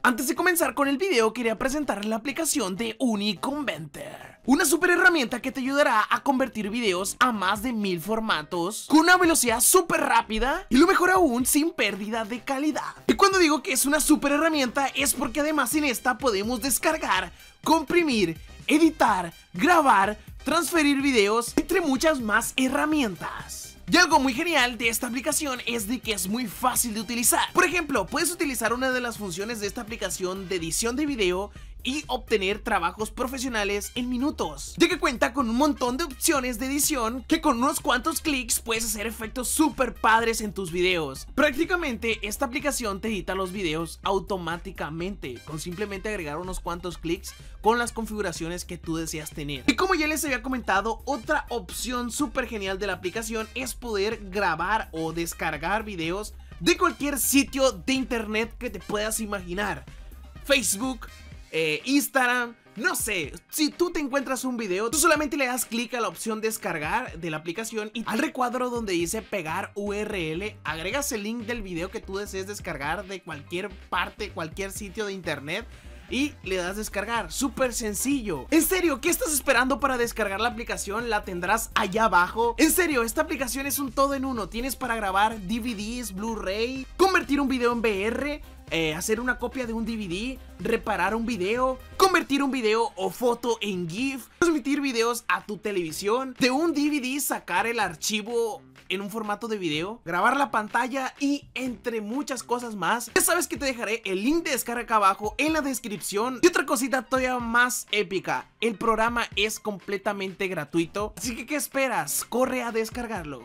Antes de comenzar con el video quería presentar la aplicación de Uniconverter, una super herramienta que te ayudará a convertir videos a más de 1000 formatos con una velocidad súper rápida y lo mejor aún sin pérdida de calidad. Y cuando digo que es una super herramienta es porque además en esta podemos descargar, comprimir, editar, grabar, transferir videos, entre muchas más herramientas. Y algo muy genial de esta aplicación es de que es muy fácil de utilizar. Por ejemplo, puedes utilizar una de las funciones de esta aplicación de edición de video y obtener trabajos profesionales en minutos, ya que cuenta con un montón de opciones de edición que con unos cuantos clics puedes hacer efectos súper padres en tus videos. Prácticamente esta aplicación te edita los videos automáticamente con simplemente agregar unos cuantos clics con las configuraciones que tú deseas tener. Y como ya les había comentado, otra opción súper genial de la aplicación es poder grabar o descargar videos de cualquier sitio de internet que te puedas imaginar. Facebook, Instagram, no sé, si tú te encuentras un video, tú solamente le das clic a la opción descargar de la aplicación y al recuadro donde dice pegar URL, agregas el link del video que tú desees descargar de cualquier parte, cualquier sitio de internet y le das descargar, súper sencillo. En serio, ¿qué estás esperando para descargar la aplicación? La tendrás allá abajo. En serio, esta aplicación es un todo en uno. Tienes para grabar DVDs, Blu-ray, convertir un video en VR, hacer una copia de un DVD, reparar un video, convertir un video o foto en GIF, transmitir videos a tu televisión, de un DVD sacar el archivo en un formato de video, grabar la pantalla y entre muchas cosas más. Ya sabes que te dejaré el link de descarga acá abajo en la descripción. Y otra cosita todavía más épica, el programa es completamente gratuito, así que ¿qué esperas? Corre a descargarlo.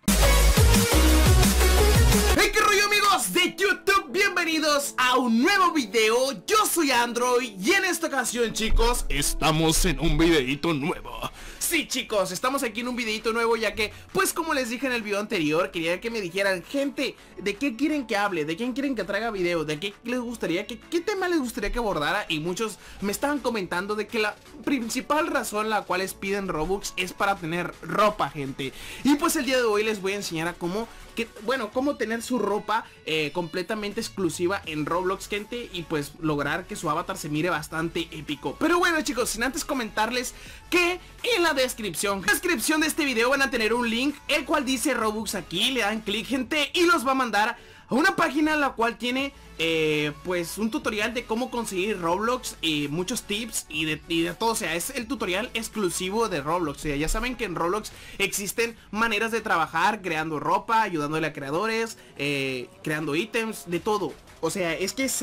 ¡Hey, qué rollo, amigos de YouTube! Bienvenidos a un nuevo video. Yo soy Android y en esta ocasión, chicos, estamos en un videito nuevo. Sí, chicos, estamos aquí en un videito nuevo ya que, pues como les dije en el video anterior, quería que me dijeran, gente, ¿de qué quieren que hable? ¿De quién quieren que traiga video? ¿De qué les gustaría qué tema les gustaría que abordara? Y muchos me estaban comentando de que la principal razón la cual les piden Robux es para tener ropa, gente. Y pues el día de hoy les voy a enseñar a cómo tener su ropa completamente exclusiva en Roblox, gente, y pues lograr que su avatar se mire bastante épico. Pero bueno, chicos, sin antes comentarles que en la descripción de este video van a tener un link, el cual dice Robux aquí, le dan clic, gente, y los va a mandar a una página la cual tiene pues un tutorial de cómo conseguir Roblox y muchos tips y de todo. O sea, es el tutorial exclusivo de Roblox. O sea, ya saben que en Roblox existen maneras de trabajar creando ropa, ayudándole a creadores, creando ítems, de todo. O sea, es que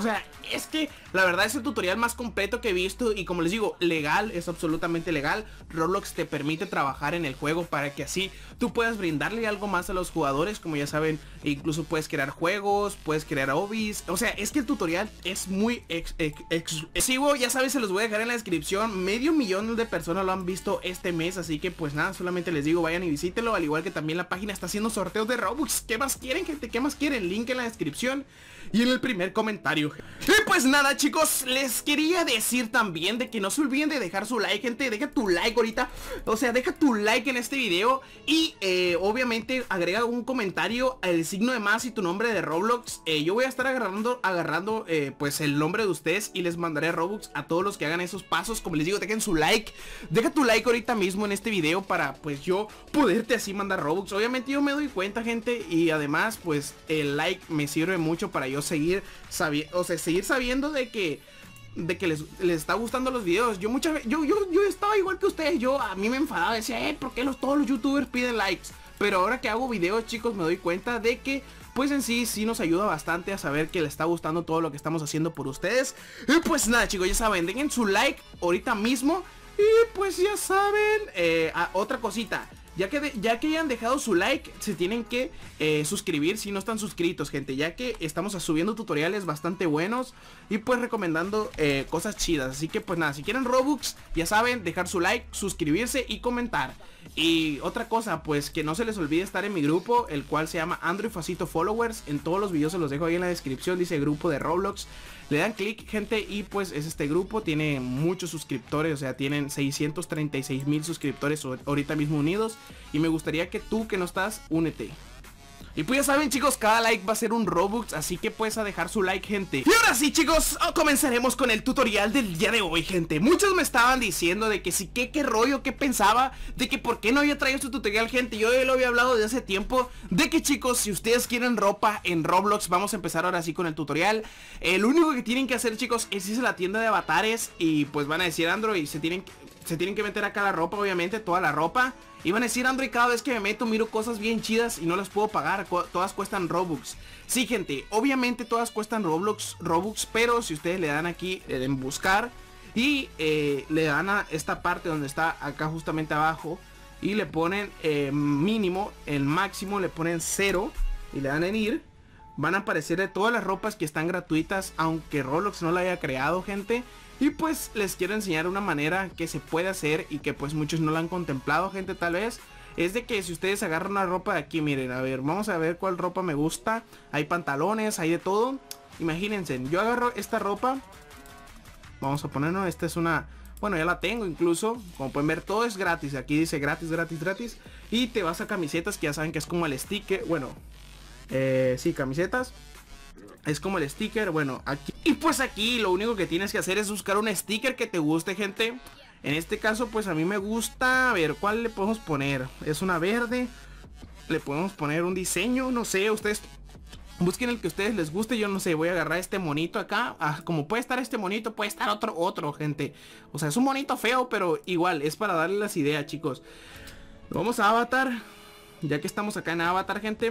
la verdad es el tutorial más completo que he visto. Y como les digo, legal, es absolutamente legal. Roblox te permite trabajar en el juego para que así tú puedas brindarle algo más a los jugadores. Como ya saben, incluso puedes crear juegos, puedes crear hobbies. O sea, es que el tutorial es muy exclusivo. Ya sabes, se los voy a dejar en la descripción. 500,000 de personas lo han visto este mes. Así que pues nada, solamente les digo, vayan y visítenlo. Al igual que también la página está haciendo sorteos de Robux. ¿Qué más quieren, gente? ¿Qué más quieren? Link en la descripción y en el primer comentario. Y pues nada, chicos, les quería decir también de que no se olviden de dejar su like, gente. Deja tu like ahorita. O sea, deja tu like en este video. Y obviamente agrega un comentario, el signo de más y tu nombre de Roblox. Yo voy a estar agarrando pues el nombre de ustedes y les mandaré Robux a todos los que hagan esos pasos. Como les digo, dejen su like. Deja tu like ahorita mismo en este video para pues yo poderte así mandar Robux. Obviamente yo me doy cuenta, gente, y además pues el like me sirve mucho para yo seguir sabiendo de que les está gustando los videos. Yo estaba igual que ustedes. A mí me enfadaba, decía, ¿por qué todos los youtubers piden likes? Pero ahora que hago videos, chicos, me doy cuenta de que pues en sí nos ayuda bastante a saber que les está gustando todo lo que estamos haciendo por ustedes. Y pues nada, chicos, ya saben, dejen su like ahorita mismo. Y pues ya saben, otra cosita, ya que hayan dejado su like, se tienen que suscribir si no están suscritos, gente, ya que estamos subiendo tutoriales bastante buenos y pues recomendando cosas chidas. Así que pues nada, si quieren Robux, ya saben, dejar su like, suscribirse y comentar. Y otra cosa, pues que no se les olvide estar en mi grupo, el cual se llama Android Facito Followers. En todos los videos se los dejo ahí en la descripción, dice grupo de Roblox. Le dan clic, gente, y pues es este grupo, tiene muchos suscriptores, o sea, tienen 636,000 suscriptores ahorita mismo unidos. Y me gustaría que tú que no estás, únete. Y pues ya saben chicos, cada like va a ser un Robux, así que pues a dejar su like gente. Y ahora sí chicos, comenzaremos con el tutorial del día de hoy gente. Muchos me estaban diciendo de que sí, qué rollo, qué pensaba, de que por qué no había traído este tutorial gente. Yo lo había hablado desde hace tiempo, de que chicos, si ustedes quieren ropa en Roblox, vamos a empezar ahora sí con el tutorial. Lo único que tienen que hacer chicos es irse a la tienda de avatares y pues van a decir Android, se tienen que meter acá la ropa, obviamente, toda la ropa. Y van a decir Android, cada vez que me meto miro cosas bien chidas y no las puedo pagar, todas cuestan Robux. Sí gente, obviamente todas cuestan Robux, pero si ustedes le dan aquí en buscar y le dan a esta parte donde está acá justamente abajo y le ponen mínimo, el máximo le ponen 0 y le dan en ir, van a aparecer de todas las ropas que están gratuitas, aunque Roblox no la haya creado gente. Y pues les quiero enseñar una manera que se puede hacer y que pues muchos no la han contemplado gente tal vez. Es de que si ustedes agarran una ropa de aquí, miren, a ver, vamos a ver cuál ropa me gusta. Hay pantalones, hay de todo. Imagínense, yo agarro esta ropa. Vamos a ponernos, esta es una... Bueno, ya la tengo incluso. Como pueden ver, todo es gratis. Aquí dice gratis, gratis, gratis. Y te vas a camisetas que ya saben que es como el sticker. Bueno, sí, camisetas. Es como el sticker, bueno, aquí. Y pues aquí lo único que tienes que hacer es buscar un sticker que te guste, gente. En este caso, pues a mí me gusta. A ver, ¿cuál le podemos poner? Es una verde. Le podemos poner un diseño, no sé, ustedes busquen el que a ustedes les guste. Yo no sé, voy a agarrar este monito acá. Como puede estar este monito, puede estar otro, gente. O sea, es un monito feo, pero igual, es para darle las ideas, chicos. Vamos a Avatar. Ya que estamos acá en Avatar, gente,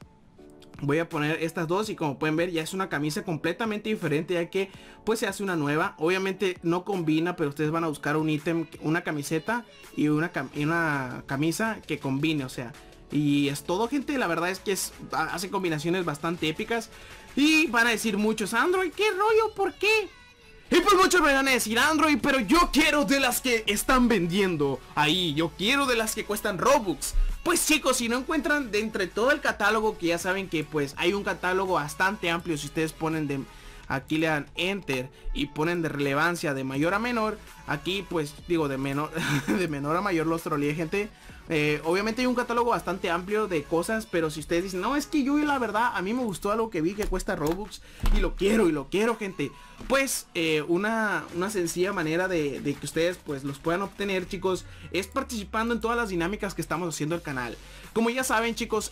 voy a poner estas dos y como pueden ver ya es una camisa completamente diferente, ya que pues se hace una nueva. Obviamente no combina, pero ustedes van a buscar un ítem, una camiseta y una camisa que combine, o sea. Y es todo gente, la verdad es que hace combinaciones bastante épicas. Y van a decir muchos, Android, ¿qué rollo? ¿Por qué? Y pues muchos me van a decir Android, pero yo quiero de las que están vendiendo ahí, yo quiero de las que cuestan Robux. Pues chicos, si no encuentran de entre todo el catálogo, que ya saben que pues hay un catálogo bastante amplio, si ustedes ponen de... Aquí le dan enter y ponen de relevancia de mayor a menor. Aquí pues digo de menor de menor a mayor, los troleé gente. Obviamente hay un catálogo bastante amplio de cosas, pero si ustedes dicen, no, es que yo la verdad a mí me gustó algo que vi que cuesta Robux y lo quiero gente, pues una sencilla manera de que ustedes pues los puedan obtener, chicos, es participando en todas las dinámicas que estamos haciendo el canal. Como ya saben, chicos,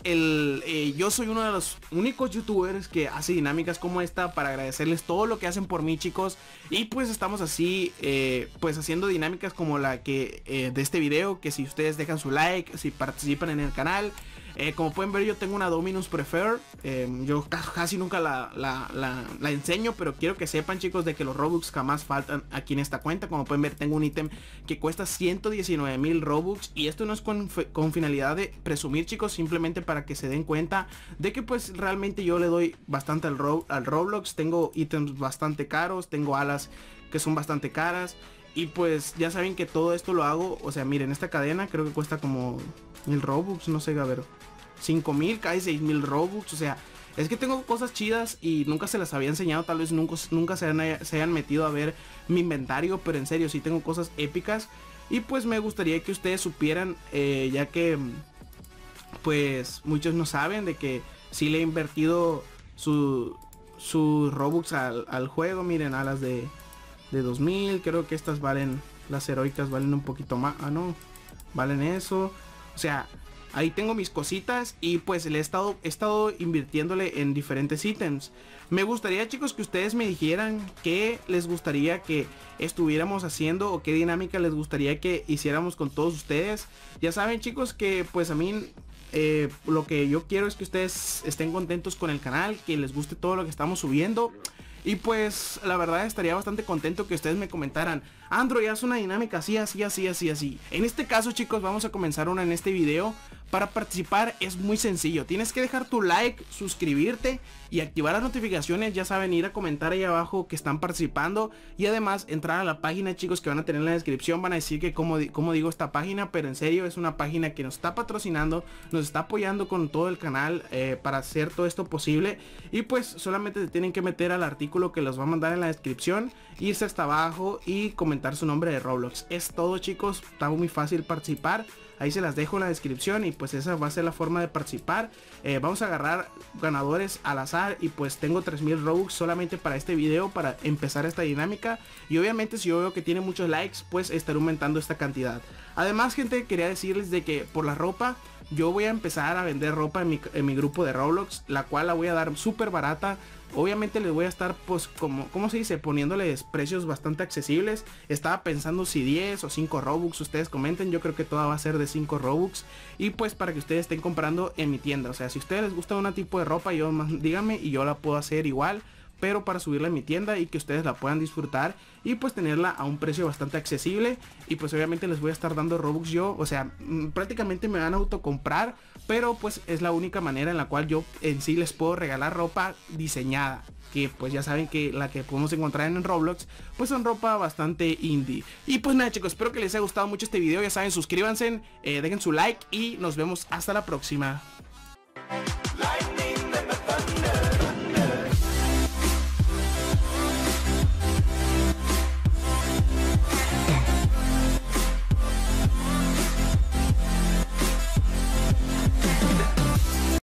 yo soy uno de los únicos youtubers que hace dinámicas como esta, para agradecerles todo lo que hacen por mí, chicos. Y pues estamos así pues haciendo dinámicas como la que de este video, que si ustedes dejan su like, si participan en el canal, como pueden ver yo tengo una Dominus Prefer. Yo casi nunca la enseño, pero quiero que sepan, chicos, de que los Robux jamás faltan aquí en esta cuenta. Como pueden ver, tengo un ítem que cuesta 119,000 Robux, y esto no es con finalidad de presumir, chicos, simplemente para que se den cuenta de que pues realmente yo le doy bastante al Roblox. Tengo ítems bastante caros, tengo alas que son bastante caras, y pues ya saben que todo esto lo hago, o sea, miren, esta cadena creo que cuesta como 1000 Robux, no sé, a ver, 5000, casi 6000 Robux, o sea, es que tengo cosas chidas y nunca se las había enseñado, tal vez nunca se hayan metido a ver mi inventario, pero en serio, sí tengo cosas épicas. Y pues me gustaría que ustedes supieran, ya que pues muchos no saben de que sí le he invertido su Robux al juego. Miren, alas de 2000, creo que estas valen, las heroicas valen un poquito más, no, valen eso, o sea, ahí tengo mis cositas y pues le he estado invirtiéndole en diferentes ítems. Me gustaría, chicos, que ustedes me dijeran qué les gustaría que estuviéramos haciendo o qué dinámica les gustaría que hiciéramos con todos ustedes. Ya saben, chicos, que pues a mí lo que yo quiero es que ustedes estén contentos con el canal, que les guste todo lo que estamos subiendo. Y pues la verdad estaría bastante contento que ustedes me comentaran, Android, haz una dinámica así, así, así, así, así. En este caso, chicos, vamos a comenzar una en este video. Para participar es muy sencillo, tienes que dejar tu like, suscribirte y activar las notificaciones. Ya saben, ir a comentar ahí abajo que están participando, y además entrar a la página, chicos, que van a tener en la descripción. Van a decir que como digo esta página, pero en serio es una página que nos está patrocinando, nos está apoyando con todo el canal para hacer todo esto posible. Y pues solamente se tienen que meter al artículo que los va a mandar en la descripción, irse hasta abajo y comentar su nombre de Roblox. Es todo, chicos, está muy fácil participar. ahí se las dejo en la descripción y pues esa va a ser la forma de participar. Vamos a agarrar ganadores al azar y pues tengo 3000 Robux solamente para este video, para empezar esta dinámica, y obviamente si yo veo que tiene muchos likes pues estaré aumentando esta cantidad. Además, gente, quería decirles de que por la ropa yo voy a empezar a vender ropa en mi grupo de Roblox, la cual la voy a dar súper barata. Obviamente les voy a estar pues ¿cómo se dice? Poniéndoles precios bastante accesibles. Estaba pensando si 10 o 5 Robux, ustedes comenten, yo creo que toda va a ser de 5 Robux. Y pues para que ustedes estén comprando en mi tienda, o sea, si a ustedes les gusta un tipo de ropa, díganme y yo la puedo hacer igual, pero para subirla a mi tienda y que ustedes la puedan disfrutar y pues tenerla a un precio bastante accesible. Y pues obviamente les voy a estar dando Robux yo, o sea, prácticamente me van a autocomprar, pero pues es la única manera en la cual yo en sí les puedo regalar ropa diseñada, que pues ya saben que la que podemos encontrar en Roblox pues son ropa bastante indie. Y pues nada, chicos, espero que les haya gustado mucho este video, ya saben, suscríbanse, dejen su like y nos vemos hasta la próxima.